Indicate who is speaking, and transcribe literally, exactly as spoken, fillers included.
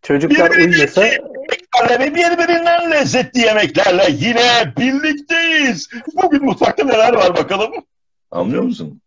Speaker 1: Çocuklar
Speaker 2: Birbirimizi
Speaker 1: uyuyorsa
Speaker 2: yemeklerle ve birbirinden lezzetli yemeklerle yine birlikteyiz. Bugün mutfakta neler var bakalım? Anlıyor musun?